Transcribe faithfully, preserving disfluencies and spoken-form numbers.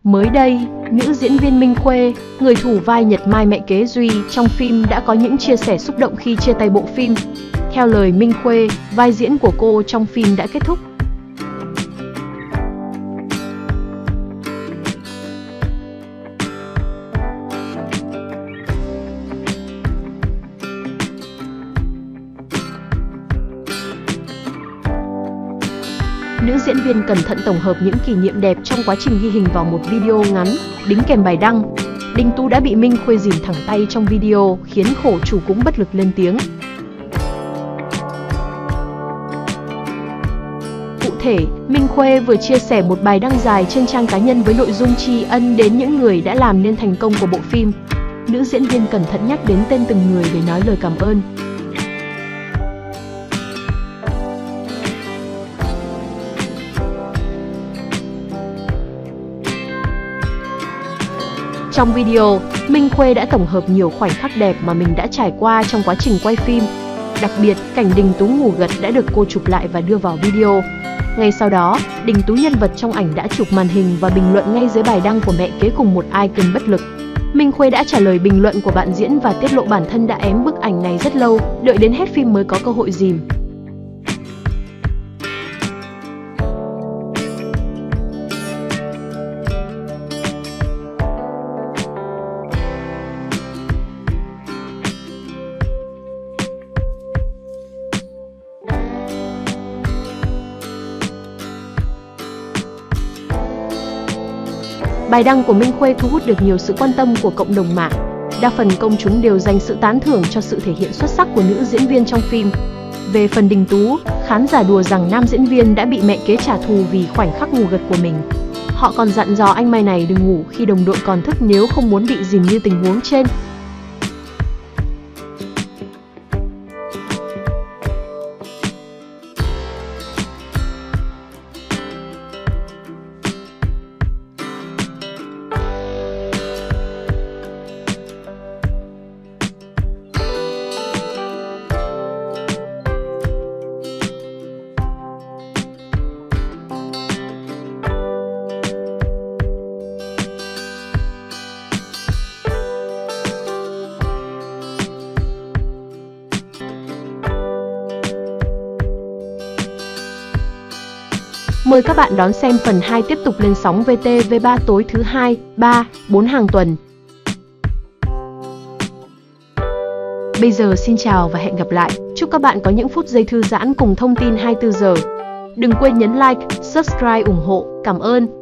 Mới đây, nữ diễn viên Minh Khuê, người thủ vai Nhật Mai mẹ kế Duy trong phim đã có những chia sẻ xúc động khi chia tay bộ phim. Theo lời Minh Khuê, vai diễn của cô trong phim đã kết thúc. Nữ diễn viên cẩn thận tổng hợp những kỷ niệm đẹp trong quá trình ghi hình vào một video ngắn, đính kèm bài đăng. Đinh Tú đã bị Minh Khuê dìm thẳng tay trong video, khiến khổ chủ cũng bất lực lên tiếng. Cụ thể, Minh Khuê vừa chia sẻ một bài đăng dài trên trang cá nhân với nội dung tri ân đến những người đã làm nên thành công của bộ phim. Nữ diễn viên cẩn thận nhắc đến tên từng người để nói lời cảm ơn. Trong video, Minh Khuê đã tổng hợp nhiều khoảnh khắc đẹp mà mình đã trải qua trong quá trình quay phim. Đặc biệt, cảnh Đình Tú ngủ gật đã được cô chụp lại và đưa vào video. Ngay sau đó, Đình Tú nhân vật trong ảnh đã chụp màn hình và bình luận ngay dưới bài đăng của mẹ kế cùng một icon bất lực. Minh Khuê đã trả lời bình luận của bạn diễn và tiết lộ bản thân đã ém bức ảnh này rất lâu, đợi đến hết phim mới có cơ hội dìm. Bài đăng của Minh Khuê thu hút được nhiều sự quan tâm của cộng đồng mạng. Đa phần công chúng đều dành sự tán thưởng cho sự thể hiện xuất sắc của nữ diễn viên trong phim. Về phần Đình Tú, khán giả đùa rằng nam diễn viên đã bị mẹ kế trả thù vì khoảnh khắc ngủ gật của mình. Họ còn dặn dò anh Mai này đừng ngủ khi đồng đội còn thức nếu không muốn bị dìm như tình huống trên. Mời các bạn đón xem phần hai tiếp tục lên sóng vê tê vê ba tối thứ hai, ba, bốn hàng tuần. Bây giờ xin chào và hẹn gặp lại. Chúc các bạn có những phút giây thư giãn cùng thông tin hai mươi tư giờ. Đừng quên nhấn like, subscribe ủng hộ. Cảm ơn.